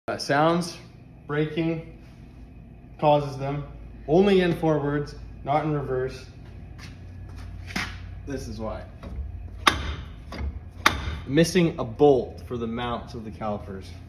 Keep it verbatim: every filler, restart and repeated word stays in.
Uh, sounds, braking causes them. Only in forwards, not in reverse. This is why. Missing a bolt for the mounts of the calipers.